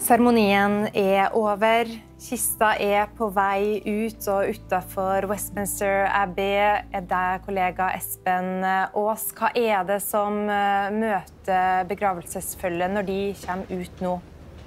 Seremonien over. Kista på vei ut, og utenfor Westminster Abbey deg kollega Espen Aas. Hva det som møter begravelsesfølget når de kommer ut nå?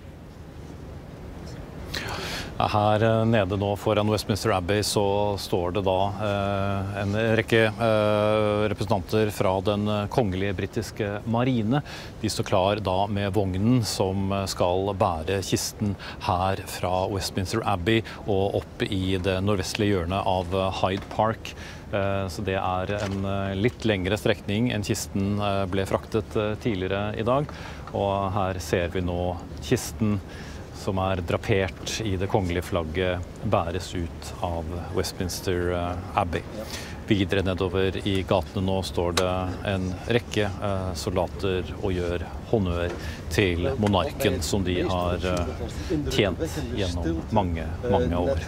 Her nede nå foran Westminster Abbey så står det da en rekke representanter fra den kongelige britiske marine. De står klar da med vognen som skal bære kisten her fra Westminster Abbey og opp i det nordvestlige hjørnet av Hyde Park. Så det en litt lengre strekning enn kisten ble fraktet tidligere i dag. Og her ser vi nå kisten som drapert i det kongelige flagget, bæres ut av Westminster Abbey. Videre nedover i gatene nå står det en rekke soldater og gjør honnør til monarken som de har tjent gjennom mange år.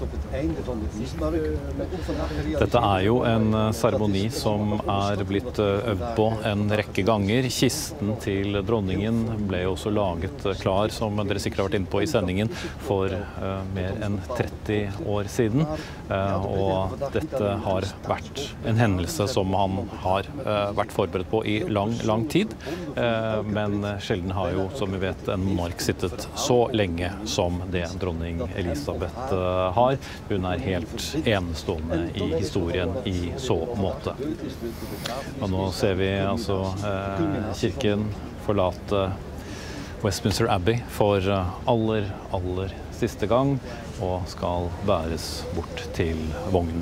Dette jo en seremoni som blitt øvd på en rekke ganger. Kisten til dronningen ble jo også laget klar, som dere sikkert har vært inne på i sendingen, for mer enn 30 år siden. Og dette har vært en hendelse som han har vært forberedt på i lang tid. Men sjelden har jo, som vi vet, en monark sittet så lenge som det dronning Elisabeth har. Hun helt enestående i historien i så måte. Og nå ser vi altså kirken forlate Westminster Abbey for aller siste gang, og skal bæres bort til vognen.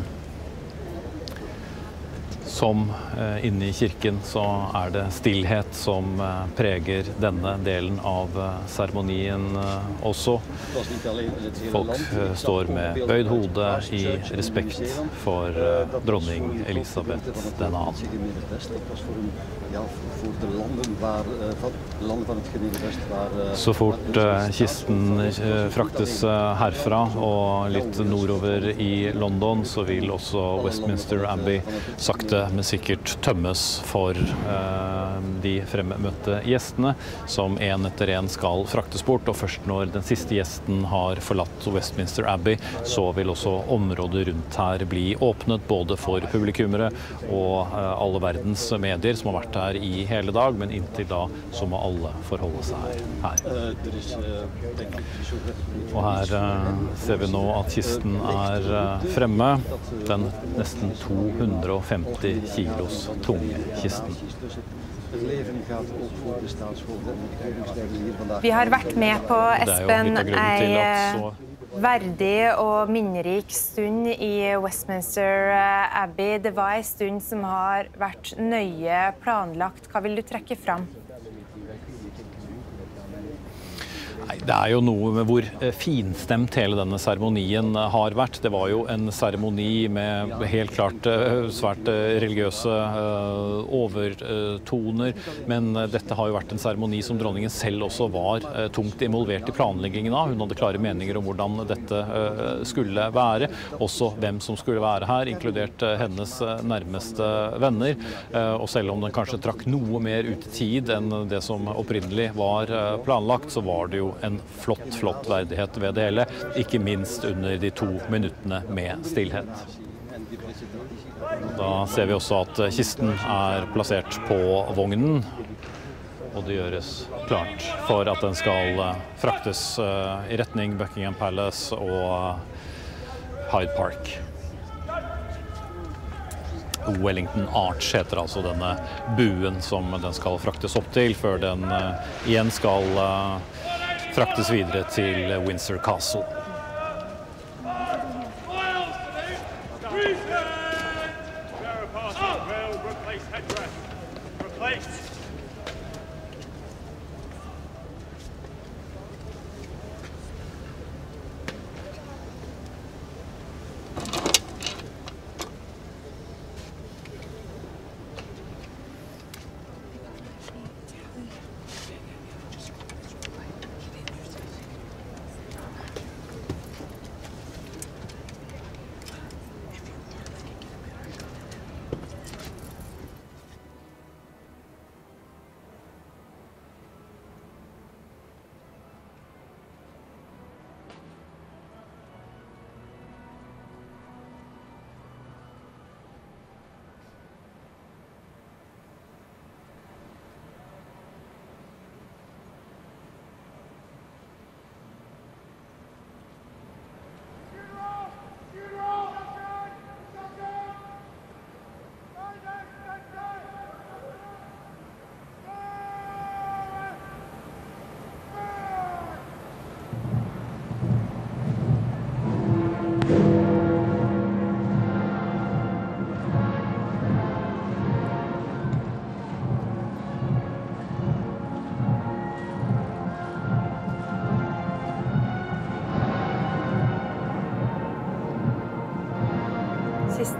Som inne i kirken så det stillhet som preger denne delen av seremonien også. Folk står med bøyd hode i respekt for dronning Elisabeth den annen. Så fort kisten fraktes herfra og litt nordover i London, så vil også Westminster Abbey sakte, men sikkert tømmes for de fremmøtte gjestene, som en etter en skal fraktes bort. Og først når den siste gjesten har forlatt Westminster Abbey, så vil også området rundt her bli åpnet, både for publikummere og alle verdens medier som har vært her i hele dag, men inntil da så må alle forholde seg her. Og her ser vi nå at kisten fremme, den nesten 250 kilos tunge kisten. Vi har vært med på, Espen, verdig og minnerik stund i Westminster Abbey. Det var en stund som har vært nøye planlagt. Hva vil du trekke fram? Det jo noe med hvor finstemt hele denne seremonien har vært. Det var jo en seremoni med helt klart svært religiøse overtoner, men dette har jo vært en seremoni som dronningen selv også var tungt involvert i planleggingen av. Hun hadde klare meninger om hvordan dette skulle være, også hvem som skulle være her, inkludert hennes nærmeste venner. Og selv om den kanskje trakk noe mer ut i tid enn det som opprinnelig var planlagt, så var det jo en flott verdighet ved det hele, ikke minst under de 2 minuttene med stillhet. Da ser vi også at kisten plassert på vognen, og det gjøres klart for at den skal fraktes i retning Buckingham Palace og Hyde Park. Wellington Arch heter altså denne buen som den skal fraktes opp til, før den igjen skal fraktes videre til Windsor Castle.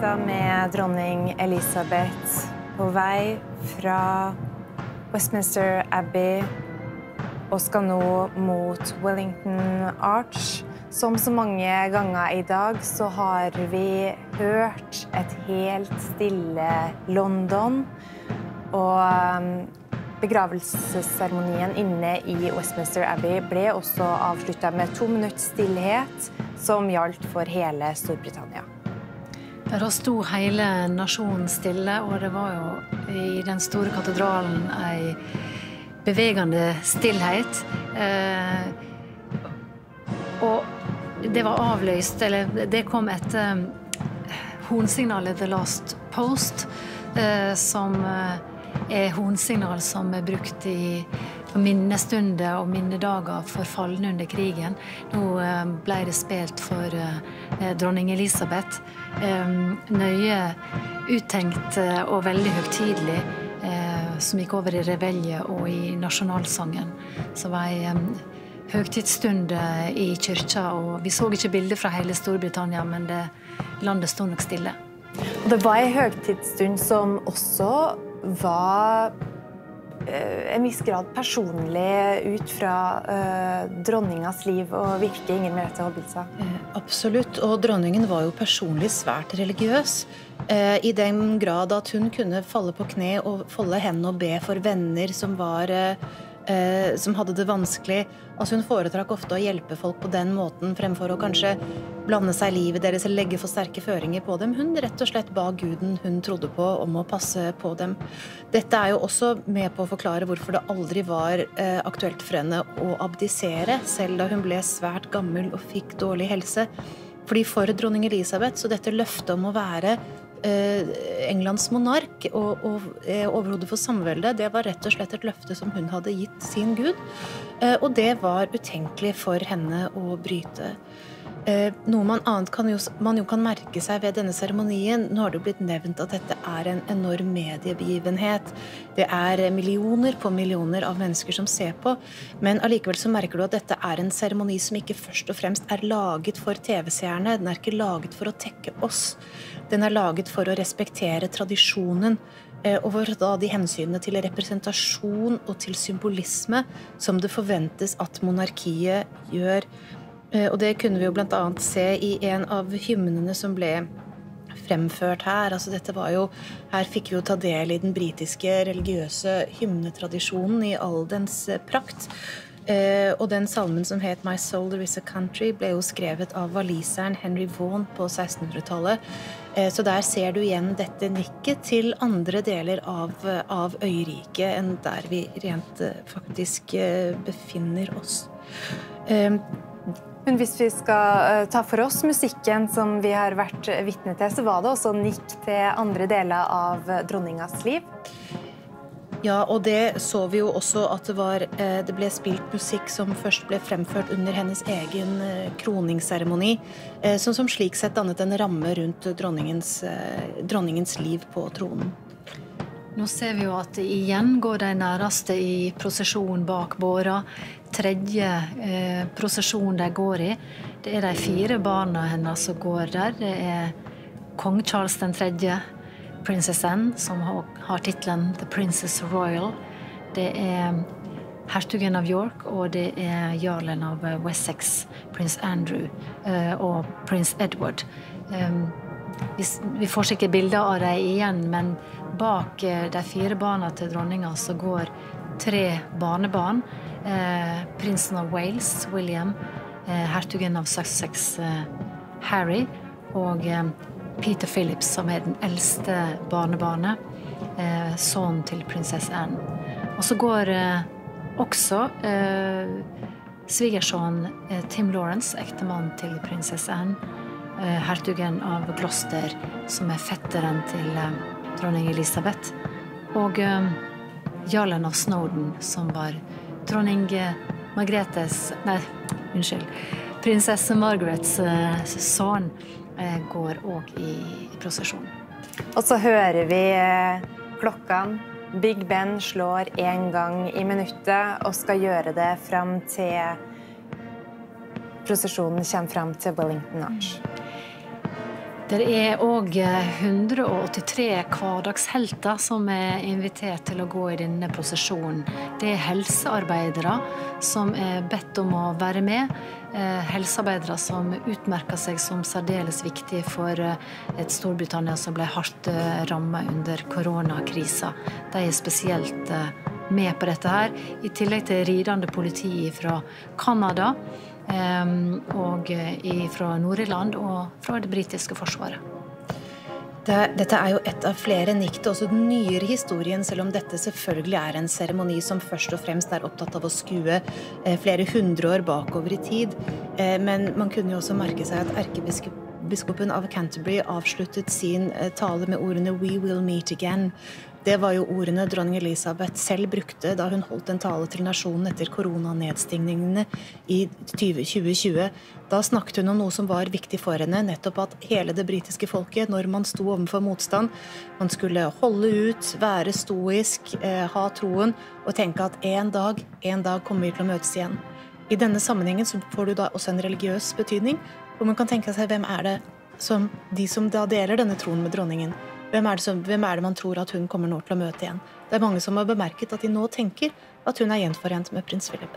sitter med dronning Elizabeth på vei fra Westminster Abbey og skal nå mot Wellington Arch. Som så mange ganger i dag så har vi hørt et helt stille London, og begravelsesseremonien inne i Westminster Abbey ble også avsluttet med 2 minuters stillhet, som gjaldt for hele Storbritannia. Da sto hele nasjonen stille, og det var jo i den store katedralen en bevegende stillhet. Og det var avløst, eller det kom etter hornsignalet The Last Post, som hornsignal som brukt i minnestunder og minnedager for falne under krigen. Nå ble det spilt for dronning Elisabeth. Nøye uttenkt og veldig høgtidelig, som gikk over i revelje og i nasjonalsangen. Så var en høgtidsstund i kyrkja, og vi så ikke bilder fra hele Storbritannia, men landet stod nok stille. Og det var en høgtidsstund som også var en viss grad personlig ut fra dronningas liv, og virke Inger Merete Hobbelstad. Absolutt, og dronningen var jo personlig svært religiøs, i den grad at hun kunne falle på kne og folde hendene og be for venner som hadde det vanskelig. Altså hun foretrakk ofte å hjelpe folk på den måten, fremfor å kanskje blande seg i livet deres eller legge for sterke føringer på dem. Hun rett og slett ba guden hun trodde på om å passe på dem. Dette jo også med på å forklare hvorfor det aldri var aktuelt for henne å abdisere, selv da hun ble svært gammel og fikk dårlig helse. Fordi for dronning Elisabeth, så dette løftet om å være Englands monark og overhodet for samveldet, det var rett og slett et løfte som hun hadde gitt sin gud, og det var utenkelig for henne å bryte. Noe man kan merke seg ved denne seremonien. Nå har det blitt nevnt at dette en enorm mediebegivenhet. Det millioner på millioner av mennesker som ser på, men allikevel så merker du at dette en seremoni som ikke først og fremst laget for TV-seerne. Den ikke laget for å tekke oss. Den laget for å respektere tradisjonen, og for da de hensynene til representasjon og til symbolisme som det forventes at monarkiet gjør. Og det kunne vi jo blant annet se i en av hymnene som ble fremført her. Altså her fikk vi jo ta del i den britiske religiøse hymnetradisjonen i all dens prakt. Og den salmen som het My Soul There Is a Country ble jo skrevet av waliseren Henry Vaughan på 1600-tallet. Så der ser du igjen dette nikket til andre deler av øyriket enn der vi rent faktisk befinner oss. Men hvis vi skal ta for oss musikken som vi har vært vitne til, så var det også nikk til andre deler av dronningas liv. Ja, og det så vi jo også at det ble spilt musikk som først ble fremført under hennes egen kroningsseremoni, som slik sett dannet en ramme rundt dronningens liv på tronen. Nå ser vi jo at igjen går de næreste i prosesjon bak båra. Tredje prosesjon de går i. Det de 4 barna hennes som går der. Det kong Charles III, Princess Anne, som har titlen The Princess Royal. Det hertugen av York, og det jarlen av Wessex, prins Andrew og prins Edward. Vi får sikkert bilder av dem igjen, men bak de 4 barna til dronninga så går 3 barnebarn. Prinsen av Wales, William, hertugen av Sussex, Harry, og Peter Phillips, som den eldste barnebarnet, sønnen til prinsesse Anne. Og så går også svigersønnen Tim Lawrence, ektemann til prinsesse Anne, hertugen av Gloucester, som fetteren til dronning Elisabeth, og jarlen av Snowdon, som var dronning prinsesse Margarets sønn, går også i prosesjon. Og så hører vi klokkene. Big Ben slår 1 gang i minuttet og skal gjøre det frem til prosesjonen kommer frem til Wellington Arch. Det er også 183 hverdagshelter som er invitert til å gå i denne prosesjonen. Det er helsearbeidere som er bedt om å være med. Helsearbeidere som utmerker seg som særdeles viktig for et Storbritannia som ble hardt rammet under koronakrisa. De er spesielt med på dette her, i tillegg til ridende politi fra Kanada, og fra Nord-Irland og fra det britiske forsvaret. Dette er jo et av flere nikte, også den nyere historien, selv om dette selvfølgelig er en seremoni som først og fremst er opptatt av å skue flere hundre år bakover i tid. Men man kunne jo også merke seg at erkebiskopen av Canterbury avsluttet sin tale med ordene «We will meet again». Det var jo ordene dronning Elisabeth selv brukte da hun holdt en tale til nasjonen etter koronanedstingningene i 2020. Da snakket hun om noe som var viktig for henne, nettopp at hele det britiske folket, når man sto overfor motstand, man skulle holde ut, være stoisk, ha troen, og tenke at en dag kommer vi til å møtes igjen. I denne sammenhengen så får du da også en religiøs betydning, hvor man kan tenke seg hvem er det som de som da deler denne troen med dronningen. Hvem er det man tror at hun kommer nå til å møte igjen? Det er mange som har bemerket at de nå tenker at hun er gjenforent med prins Philip.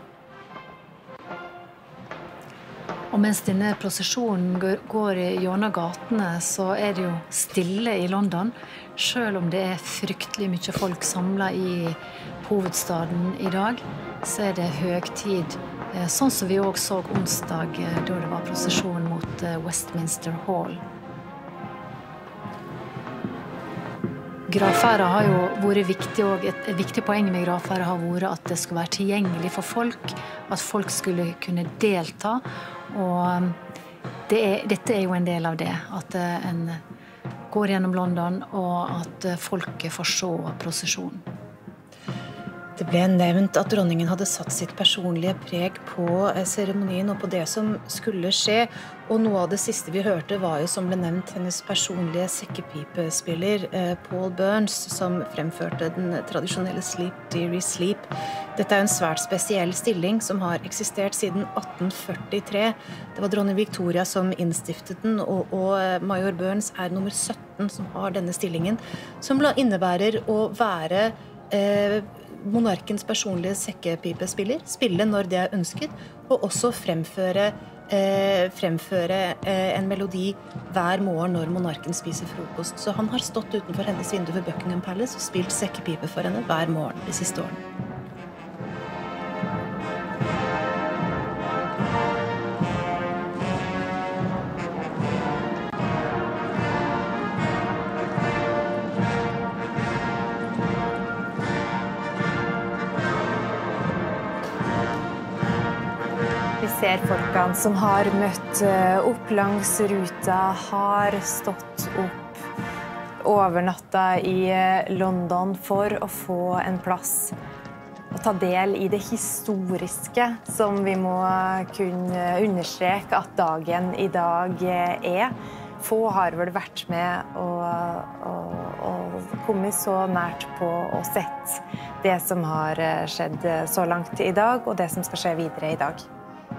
Og mens denne prosesjonen går gjennom gatene, så er det jo stille i London. Selv om det er fryktelig mye folk samlet i hovedstaden i dag, så er det høgtid. Sånn som vi også så onsdag, da det var prosesjon mot Westminster Hall. Gravferda har jo vært viktig, og et viktig poeng med gravferda har vært at det skulle være tilgjengelig for folk, at folk skulle kunne delta, og dette er jo en del av det, at en går gjennom London, og at folket får se prosesjonen. Det ble nevnt at dronningen hadde satt sitt personlige preg på seremonien og på det som skulle skje, og noe av det siste vi hørte var jo, som ble nevnt, hennes personlige sekkepipespiller, Paul Burns, som fremførte den tradisjonelle Sleep, Dearie Sleep. Dette er en svært spesiell stilling som har eksistert siden 1843. Det var dronning Victoria som innstiftet den, og major Burns er nummer 17 som har denne stillingen, som innebærer å være monarkens personlige sekkepipespiller, spille når det er ønsket, og også fremføre en melodi hver morgen når monarken spiser frokost. Så han har stått utenfor hennes vindu ved Buckingham Palace og spilt sekkepipe for henne hver morgen de siste årene. Vi ser folkene som har møtt opp langs ruta, har stått opp, overnatta i London for å få en plass og ta del i det historiske, som vi må kunne understreke at dagen i dag er. Få har vel vært med og kommet så nært på å sett det som har skjedd så langt i dag, og det som skal skje videre i dag.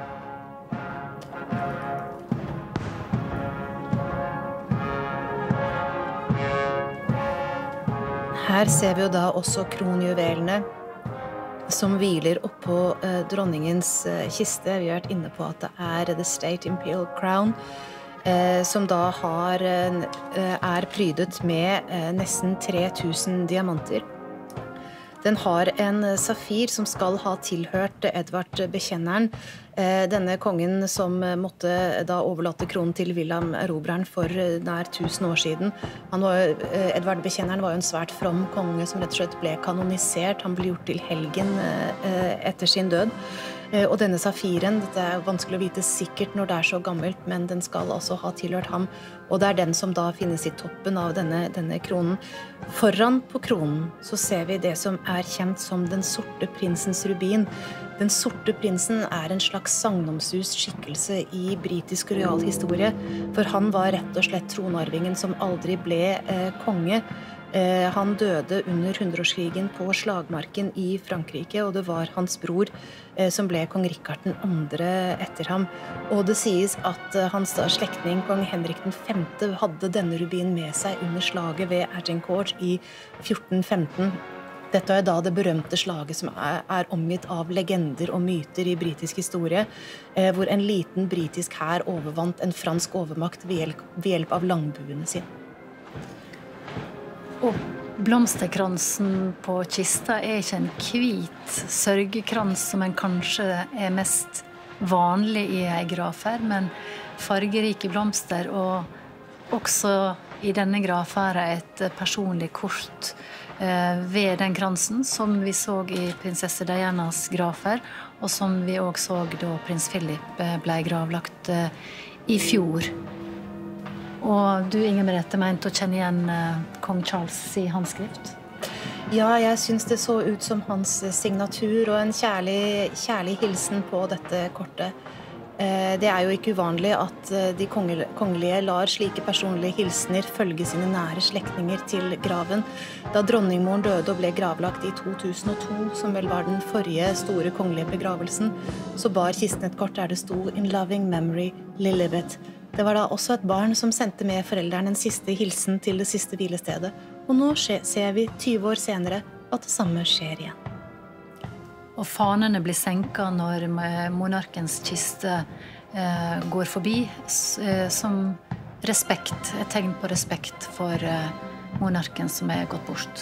Her ser vi jo da også kronjuvelene som hviler oppå dronningens kiste. Vi har vært inne på at det er The State Imperial Crown, som da er prydet med nesten 3000 diamanter. Den har en safir som skal ha tilhørt Edvard Bekjenneren, denne kongen som måtte da overlate kronen til William Erobreren for nær 1000 år siden. Edvard Bekjenneren var jo en svært from konge som rett og slett ble kanonisert. Han ble gjort til helgen etter sin død. Og denne safiren, det er vanskelig å vite sikkert når det er så gammelt, men den skal altså ha tilhørt ham. Og det er den som da finnes i toppen av denne kronen. Foran på kronen så ser vi det som er kjent som den sorte prinsens rubin. Den sorte prinsen er en slags sagnomsust skikkelse i britisk royal historie, for han var rett og slett tronarvingen som aldri ble konge. Han døde under 100-årskrigen på slagmarken i Frankrike, og det var hans bror som ble kong Rikard 2. etter ham. Og det sies at hans slektning, kong Henrik 5., hadde denne rubinen med seg under slaget ved Agincourt i 1415. Dette er da det berømte slaget som er omgitt av legender og myter i britisk historie, hvor en liten britisk hær overvant en fransk overmakt ved hjelp av langbuene sine. Og blomsterkransen på kista ikke en hvit sørgekrans som en kanskje er mest vanlig i en gravferd, men fargerike blomster, og også i denne gravferden et personlig kort ved den kransen, som vi så i prinsesse Dianas gravferd, og som vi også så da prins Philip ble gravlagt i fjor. Og du, Inger Merete, mente å kjenne igjen kong Charles i håndskrift? Ja, jeg synes det så ut som hans signatur og en kjærlig hilsen på dette kortet. Det er jo ikke uvanlig at de kongelige lar slike personlige hilsener følge sine nære slektninger til graven. Da dronningmoren døde og ble gravlagt i 2002, som vel var den forrige store kongelige begravelsen, så bar kisten et kort der det sto «In loving memory, Lilibet». Det var da også et barn som sendte med foreldrene en siste hilsen til det siste hvilestedet. Og nå ser vi 20 år senere at det samme skjer igjen. Og fanene blir senket når monarkens kiste går forbi, som respekt, et tegn på respekt for monarken som er gått bort.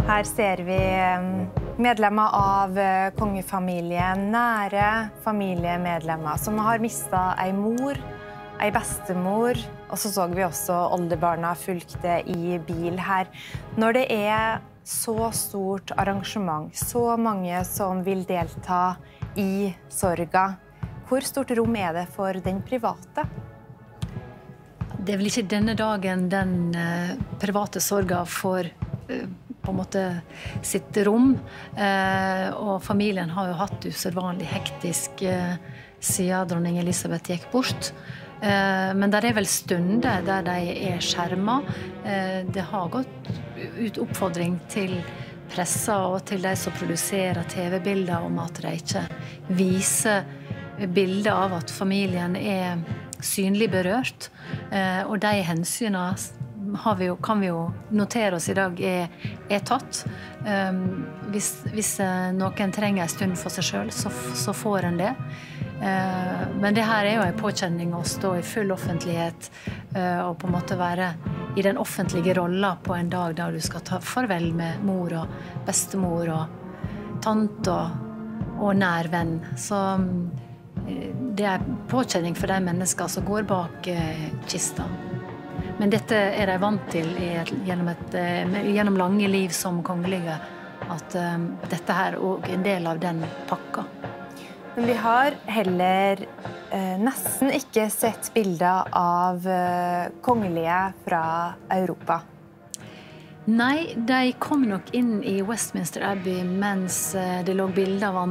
Her ser vi medlemmer av kongefamilien, nære familiemedlemmer, som har mistet en mor, en bestemor, og så vi også oldebarna fulgte i bil her. Når det så stort arrangement, så mange som vil delta i sorga, hvor stort rom det for den private? Det vel ikke denne dagen den private sorga får på en måte sitt rom, og familien har jo hatt usedvanlig hektisk siden dronning Elisabeth gikk bort. Men det vel stunder der de skjermet. Det har gått ut oppfordring til pressa og til de som produserer TV-bilder om at de ikke viser bilder av at familien synlig berørt. Og de hensynene kan vi jo notere oss i dag tatt. Hvis noen trenger en stund for seg selv, så får en det. Men det her jo en påkjenning å stå i full offentlighet og på en måte være i den offentlige rollen på en dag der du skal ta farvel med mor og bestemor og tant og nær venn. Så det påkjenning for de mennesker som går bak kista. Men dette de vant til gjennom lange liv som kongelige, at dette her er en del av den pakka. Men vi har heller nesten ikke sett bilder av kongelige fra Europa. Nei, de kom nok inn i Westminster Abbey mens det lå bilder av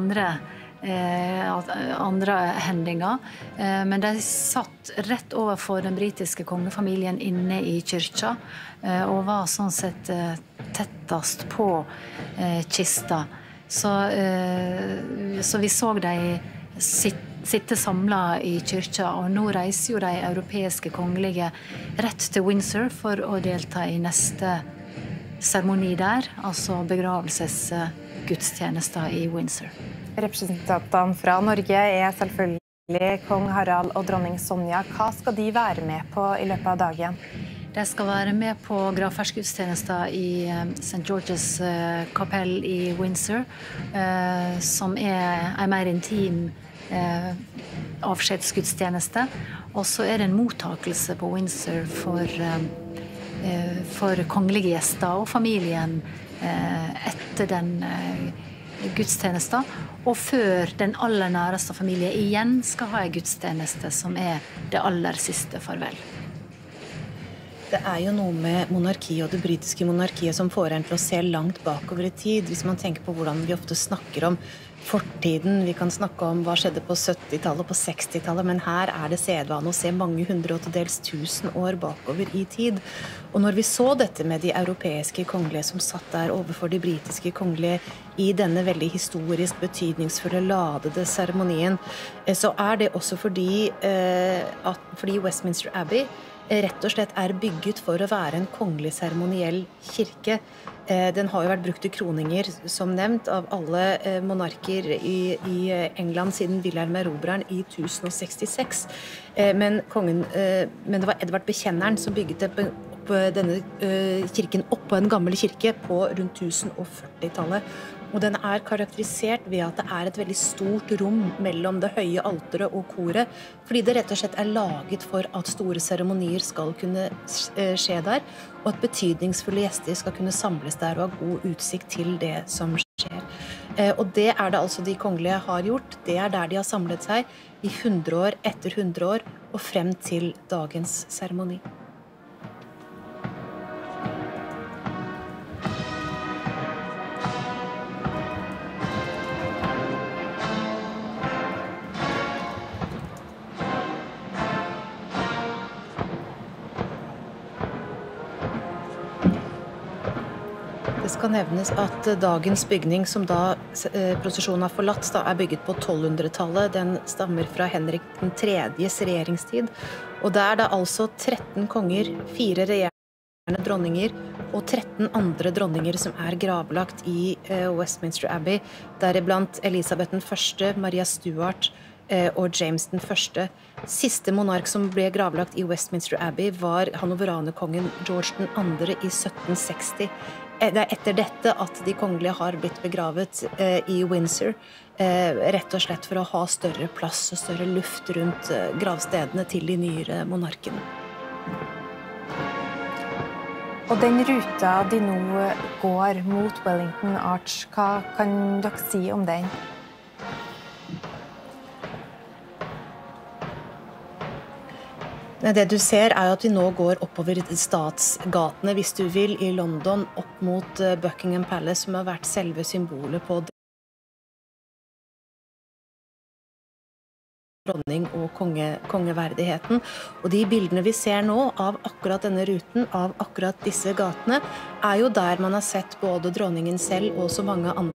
andre hendinger, men de satt rett overfor den britiske kongefamilien inne i kyrkja, og var sånn sett tettest på kista. Så vi så de sitte samlet i kyrkja, og nå reiser jo de europeiske kongelige rett til Windsor for å delta i neste seremoni der, altså begravelsesgudstjenester i Windsor. Representantene fra Norge selvfølgelig kong Harald og dronning Sonja. Hva skal de være med på i løpet av dagen? De skal være med på gravferdsgudstjenester i St. George's kapell i Windsor, som en mer intim avskjedsgudstjeneste. Og så det en mottakelse på Windsor for kongelige gjester og familien etter den gudstjenesten, og før den aller næreste familie igjen skal ha en gudstjeneste som det aller siste farvel. Det jo noe med monarkiet og det britiske monarkiet som får en til å se langt bakover i tid. Hvis man tenker på hvordan vi ofte snakker om fortiden, vi kan snakke om hva skjedde på 70-tallet og på 60-tallet, men her det sedvane å se mange hundre og til dels 1000 år bakover i tid. Og når vi så dette med de europeiske kongelige som satt der overfor de britiske kongelige i denne veldig historisk betydningsfulle, ladede seremonien, så det også fordi Westminster Abbey rett og slett bygget for å være en kongelig seremoniell kirke. Den har jo vært brukt til kroninger, som nevnt, av alle monarker i England siden Wilhelm Erobreren i 1066. Men det var Edvard Bekjenneren som bygget opp denne kirken oppå en gammel kirke på rundt 1040-tallet. Og den karakterisert ved at det et veldig stort rom mellom det høye alteret og koret, fordi det rett og slett laget for at store seremonier skal kunne skje der, og at betydningsfulle gjester skal kunne samles der og ha god utsikt til det som skjer. Og det det altså de kongelige har gjort. Det der de har samlet seg i 100 år etter 100 år, og frem til dagens seremoni. Det skal nevnes at dagens bygning, som da prosesjonen har forlatt, bygget på 1200-tallet. Den stammer fra Henrik den tredjes regjeringstid. Og det altså 13 konger, 4 regjerende dronninger og 13 andre dronninger som gravlagt i Westminster Abbey, deriblant Elisabeth den første, Maria Stuart og James den første. Siste monark som ble gravlagt i Westminster Abbey var hannoveranerkongen George den andre i 1760. det etter dette at de kongelige har blitt begravet i Windsor, rett og slett for å ha større plass og større luft rundt gravstedene til de nyere monarkene. Og den ruta de nå går mot Wellington Arch, hva kan dere si om den? Det du ser jo at vi nå går oppover statsgatene, hvis du vil, i London, opp mot Buckingham Palace, som har vært selve symbolet på dronning- og kongeverdigheten. Og de bildene vi ser nå av akkurat denne ruten, av akkurat disse gatene, jo der man har sett både dronningen selv og så mange andre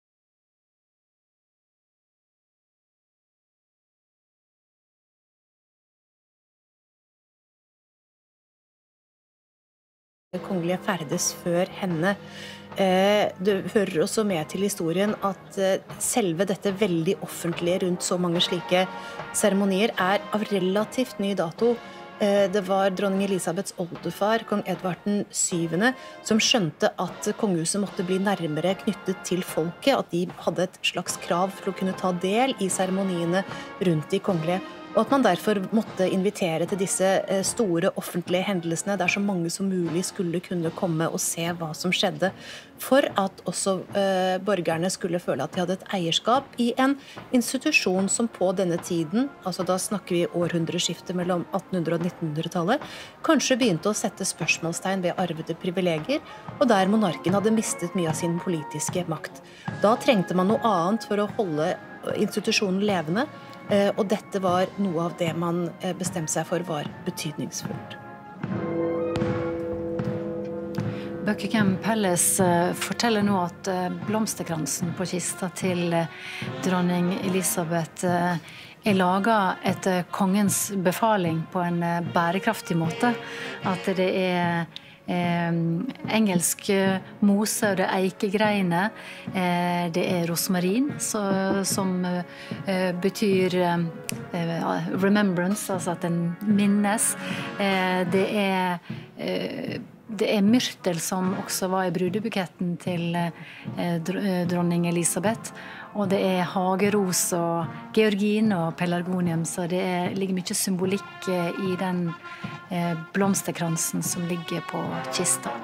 kongelige ferdes før henne. Det hører også med til historien at selve dette veldig offentlige rundt så mange slike seremonier av relativt ny dato. Det var dronning Elisabeths oldefar, kong Edvard den 7., som skjønte at kongehuset måtte bli nærmere knyttet til folket, at de hadde et slags krav for å kunne ta del i seremoniene rundt de kongelige. Og at man derfor måtte invitere til disse store offentlige hendelsene der så mange som mulig skulle kunne komme og se hva som skjedde, for at også borgerne skulle føle at de hadde et eierskap i en institusjon som på denne tiden, altså da snakker vi århundreskiftet mellom 1800- og 1900-tallet, kanskje begynte å sette spørsmålstegn ved arvede privilegier, og der monarken hadde mistet mye av sin politiske makt. Da trengte man noe annet for å holde institusjonen levende, og dette var noe av det man bestemte seg for var betydningsfullt. Buckingham Palace forteller nå at blomsterkransen på kista til dronning Elisabeth laget etter kongens befaling på en bærekraftig måte. At det engelsk mose og det eikegreine, det rosmarin som betyr remembrance, altså at den minnes. Det myrtel som også var i brudebuketten til dronning Elisabeth, og det hageros og georgin og pelargonium, så det ligger mye symbolikk i den blomsterkransen som ligger på kista.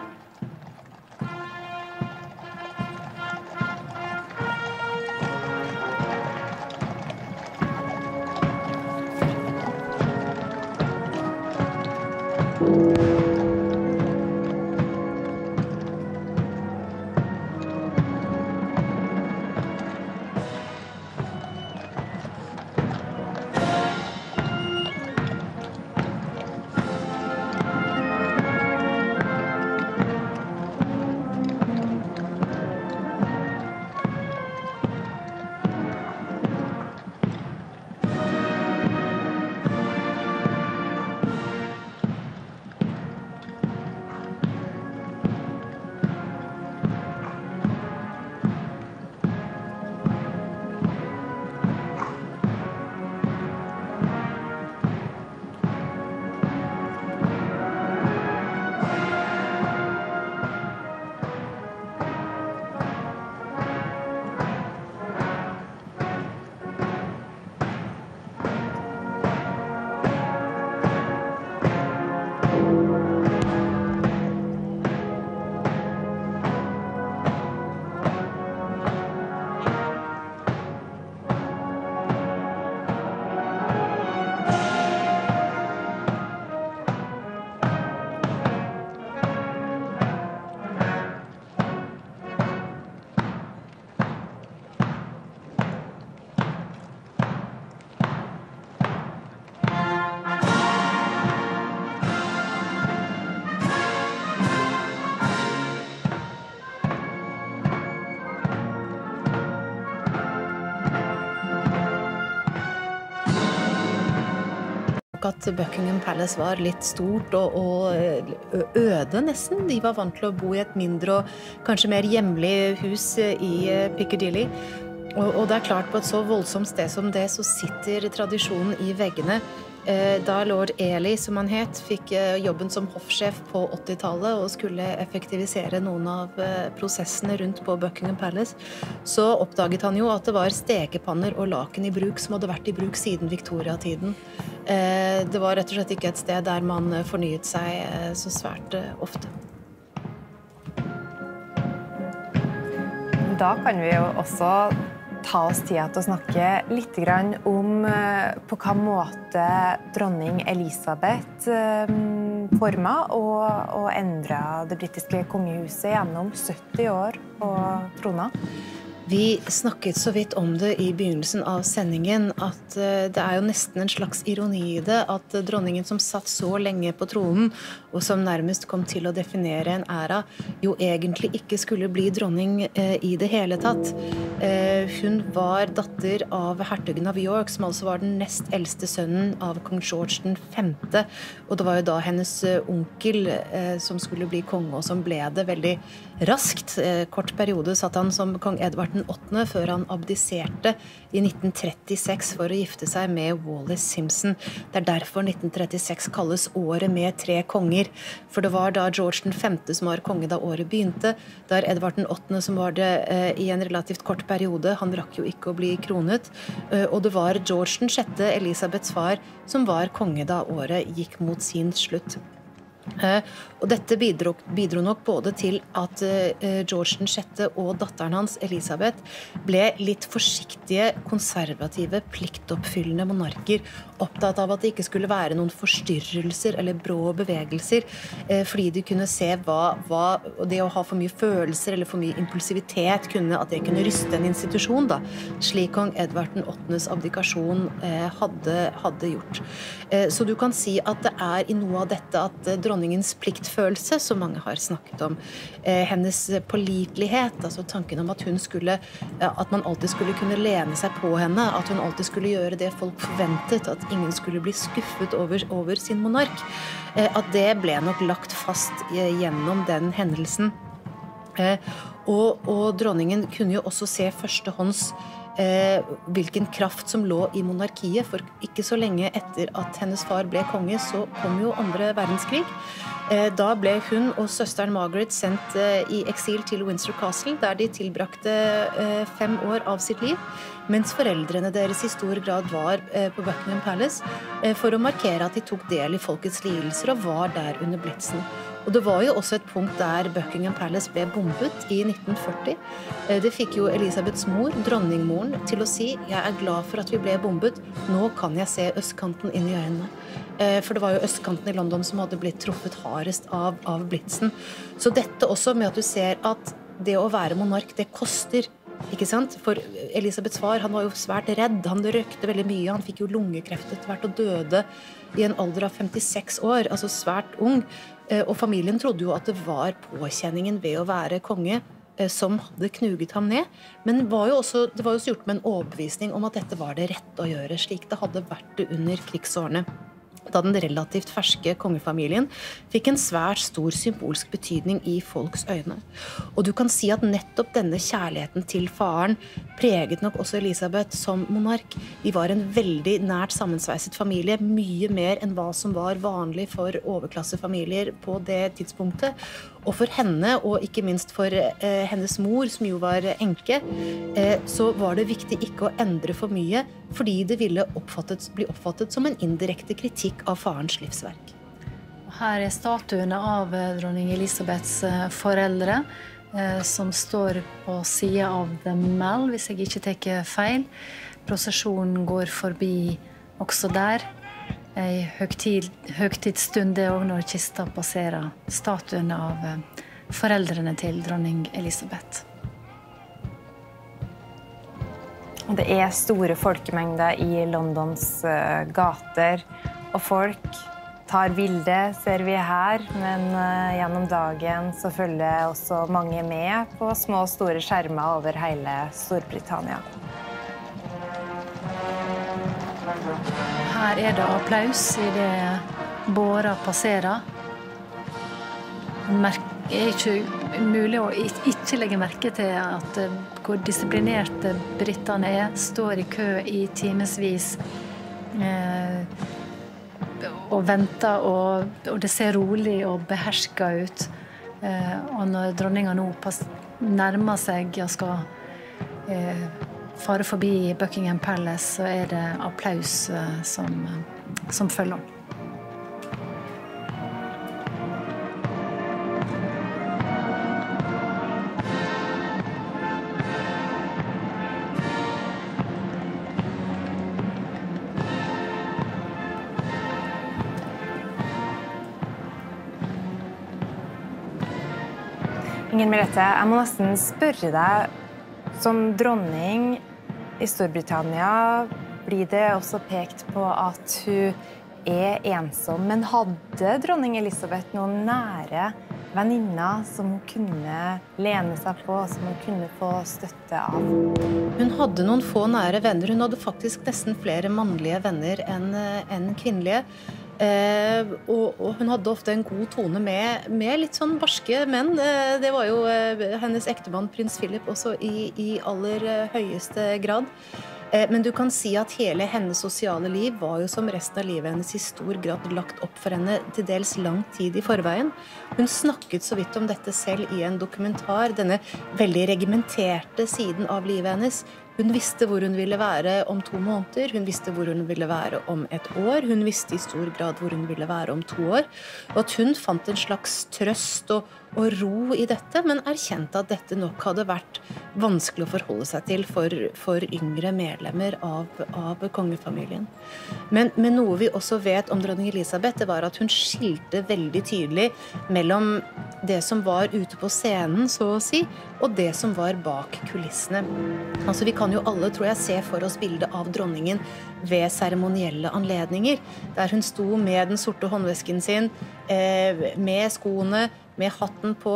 At Buckingham Palace var litt stort og øde nesten. De var vant til å bo i et mindre og kanskje mer hjemlig hus i Piccadilly. Og det klart, på et så voldsomt sted som det, så sitter tradisjonen i veggene. Da lord Ely, som han het, fikk jobben som hoffsjef på 80-tallet og skulle effektivisere noen av prosessene rundt på Buckingham Palace, så oppdaget han jo at det var stekepanner og laken i bruk som hadde vært i bruk siden Victoria-tiden. Det var rett og slett ikke et sted der man fornyet seg så svært ofte. Da kan vi jo også ta oss tida til å snakke litt om på hva måte dronning Elisabeth formet og endret det britiske kongehuset gjennom 70 år på trona. Vi snakket så vidt om det i begynnelsen av sendingen, at det jo nesten en slags ironi i det, at dronningen som satt så lenge på tronen, og som nærmest kom til å definere en æra, jo egentlig ikke skulle bli dronning i det hele tatt. Hun var datter av hertugen av York, som altså var den nest eldste sønnen av kong George den 5., og det var jo da hennes onkel som skulle bli konge, og som ble det veldig raskt. Kort periode satt han som kong Edvard den 8. før han abdiserte i 1936 for å gifte seg med Wallis Simpson. Det derfor 1936 kalles året med 3 konger, for det var da George den 5. som var konge da året begynte, da Edvard den 8. som var det i en relativt kort periode, han rakk jo ikke å bli kronet, og det var George den 6., Elisabeths far, som var konge da året gikk mot sin slutt. Og dette bidro nok både til at George den 6. og datteren hans, Elisabeth, ble litt forsiktige, konservative, pliktoppfyllende monarker, opptatt av at det ikke skulle være noen forstyrrelser eller brå bevegelser, fordi de kunne se hva det å ha for mye følelser eller for mye impulsivitet at det kunne ryste en institusjon, da, slik kong Edvard den 8.s abdikasjon hadde gjort. Så du kan si at det i noe av dette at dronningens pliktfølelse, som mange har snakket om, hennes pålitelighet, altså tanken om at at man alltid skulle kunne lene seg på henne, at hun alltid skulle gjøre det folk forventet, at ingen skulle bli skuffet over sin monark, at det ble nok lagt fast gjennom den hendelsen. Og dronningen kunne jo også se førstehånds hvilken kraft som lå i monarkiet, for ikke så lenge etter at hennes far ble konge, så kom jo 2. verdenskrig. Da ble hun og søsteren Margaret sendt i eksil til Windsor Castle, der de tilbrakte 5 år av sitt liv, mens foreldrene deres i stor grad var på Buckingham Palace for å markere at de tok del i folkets lidelser og var der under blitsen. Og det var jo også et punkt der Buckingham Palace ble bombet i 1940. Det fikk jo Elisabeths mor, dronningmoren, til å si «Jeg glad for at vi ble bombet, nå kan jeg se østkanten inn i øynene». For det var jo østkanten i London som hadde blitt truffet hardest av blitsen. Så dette også med at du ser at det å være monark, det koster, ikke sant? For Elisabeths far, han var jo svært redd, han røkte veldig mye, han fikk jo lungekreft etter hvert og døde i en alder av 56 år, altså svært ung. Og familien trodde jo at det var påkjenningen ved å være konge som hadde knuget ham ned. Men det var jo også gjort med en overbevisning om at dette var det rett å gjøre, slik det hadde vært det under krigsårene, da den relativt ferske kongefamilien fikk en svært stor symbolsk betydning i folks øyne. Og du kan si at nettopp denne kjærligheten til faren preget nok også Elisabeth som monark. De var en veldig nært sammensveiset familie, mye mer enn hva som var vanlig for overklassefamilier på det tidspunktet. Og for henne, og ikke minst for hennes mor, som jo var enke, så var det viktig ikke å endre for mye, fordi det ville bli oppfattet som en indirekte kritikk av farens livsverk. Her statuene av dronning Elisabeths foreldre, som står på siden av The Mall, hvis jeg ikke tar feil. Prosesjonen går forbi også der. En høgtidsstund det også når kista passerer statuen av foreldrene til dronning Elisabeth. Det store folkemengder i Londons gater, og folk tar bilde, ser vi her, men gjennom dagen så følger også mange med på små og store skjermer over hele Storbritannia. Her det applaus i det båra passerer. Det ikke mulig å ikke legge merke til at hvor disiplinerte brittene står i kø i timesvis og venter, og det ser rolig og behersket ut. Og når dronninga nå nærmer seg og skal fare forbi Buckingham Palace, så er det applaus som følger henne. Inger Merete, jeg må nesten spørre deg, som dronning i Storbritannia blir det også pekt på at hun er ensom, men hadde dronning Elisabeth noen nære venninner som hun kunne lene seg på, som hun kunne få støtte av? Hun hadde noen få nære venner. Hun hadde faktisk nesten flere mannlige venner enn kvinnelige. Og hun hadde ofte en god tone med litt sånn barske menn. Det var jo hennes ektemann, prins Philip, også i aller høyeste grad. Men du kan si at hele hennes sosiale liv var jo som resten av livet hennes i stor grad lagt opp for henne til dels lang tid i forveien. Hun snakket så vidt om dette selv i en dokumentar, denne veldig regimenterte siden av livet hennes. Hun visste hvor hun ville være om 2 måneder, hun visste hvor hun ville være om 1 år, hun visste i stor grad hvor hun ville være om 2 år, og at hun fant en slags trøst og ro i dette, men erkjente at dette nok hadde vært vanskelig å forholde seg til for yngre medlemmer av kongefamilien. Men noe vi også vet om dronning Elisabeth, det var at hun skilte veldig tydelig mellom det som var ute på scenen, så å si, og det som var bak kulissene. Altså, vi kan jo alle, tror jeg, se for oss bildet av dronningen ved seremonielle anledninger, der hun sto med den sorte håndvesken sin, med skoene, med hatten på,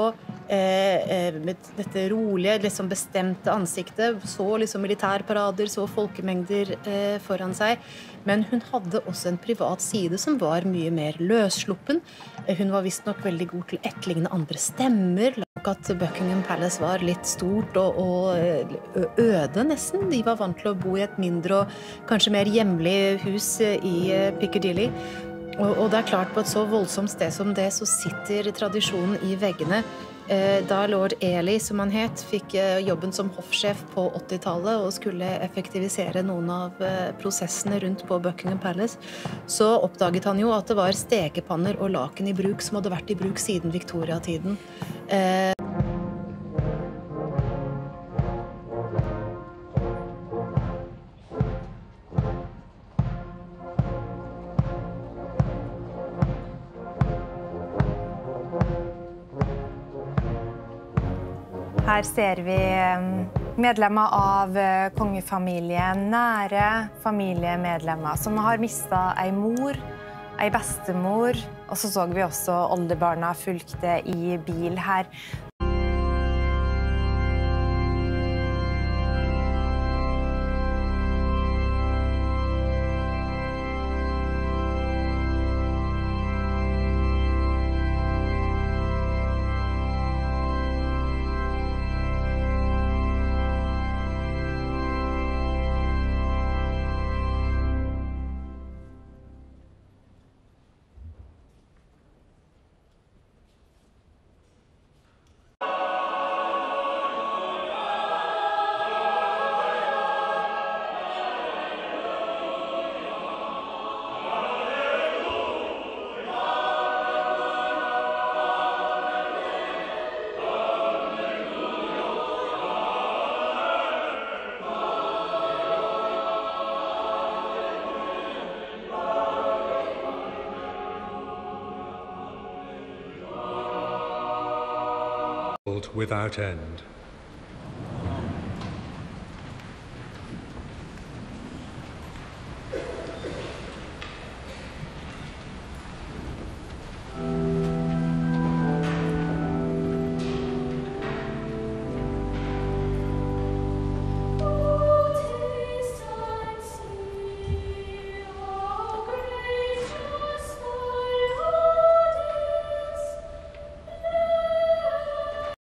med dette rolige, liksom bestemte ansiktet, så liksom militærparader, så folkemengder foran seg. Men hun hadde også en privat side som var mye mer løssluppen. Hun var visst nok veldig god til å etterligne andre stemmer. At Buckingham Palace var litt stort og øde nesten. De var vant til å bo i et mindre og kanskje mer hjemlig hus i Piccadilly. Og det er klart, på et så voldsomt sted som det, så sitter tradisjonen i veggene. Da lord Ely, som han het, fikk jobben som hoffsjef på 80-tallet og skulle effektivisere noen av prosessene rundt på Buckingham Palace, så oppdaget han jo at det var stekepanner og laken i bruk som hadde vært i bruk siden Victoria-tiden. Her ser vi medlemmer av kongefamilien, nære familiemedlemmer, som har mistet en mor, en bestemor, og så vi også oldebarna fulgte i bil her. Without end.